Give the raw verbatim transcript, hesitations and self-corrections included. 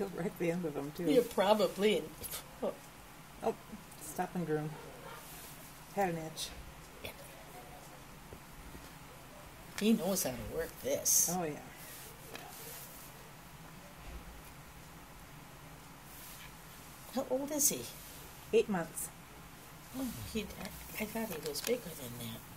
He'll wreck the end of them, too. Yeah, probably. Oh. Oh, stop and groom. Had an itch. He knows how to work this. Oh, yeah. How old is he? Eight months. Oh, he. I, I thought he was bigger than that.